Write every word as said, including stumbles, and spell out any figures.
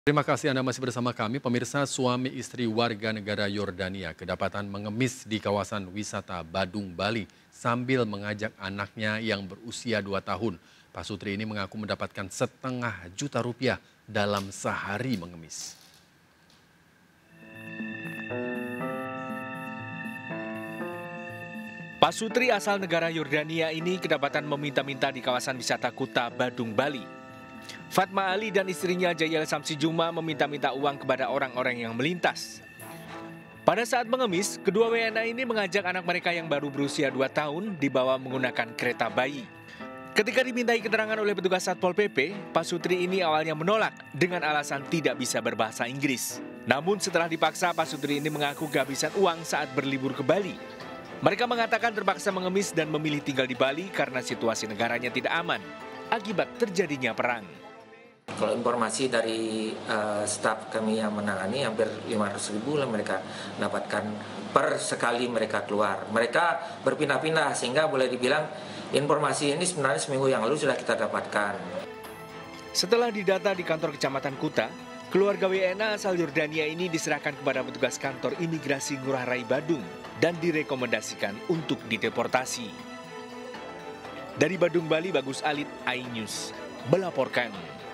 Terima kasih Anda masih bersama kami. Pemirsa, suami istri warga negara Yordania kedapatan mengemis di kawasan wisata Badung, Bali sambil mengajak anaknya yang berusia dua tahun. Pak Sutri ini mengaku mendapatkan setengah juta rupiah dalam sehari mengemis. Pak Sutri asal negara Yordania ini kedapatan meminta-minta di kawasan wisata Kuta Badung, Bali. Fatma Ali dan istrinya Jayal Samsi Juma meminta-minta uang kepada orang-orang yang melintas. Pada saat mengemis, kedua W N A ini mengajak anak mereka yang baru berusia dua tahun dibawa menggunakan kereta bayi. Ketika dimintai keterangan oleh petugas Satpol P P, Pak Sutri ini awalnya menolak dengan alasan tidak bisa berbahasa Inggris. Namun setelah dipaksa, Pak Sutri ini mengaku kehabisan uang saat berlibur ke Bali. Mereka mengatakan terpaksa mengemis dan memilih tinggal di Bali karena situasi negaranya tidak aman akibat terjadinya perang. Kalau informasi dari uh, staf kami yang menangani, hampir lima ratus ribu lah mereka dapatkan per sekali mereka keluar. Mereka berpindah-pindah sehingga boleh dibilang informasi ini sebenarnya seminggu yang lalu sudah kita dapatkan. Setelah didata di kantor kecamatan Kuta, keluarga W N A asal Yordania ini diserahkan kepada petugas kantor imigrasi Ngurah Rai Badung dan direkomendasikan untuk dideportasi. Dari Badung, Bali, Bagus Alit, iNews melaporkan.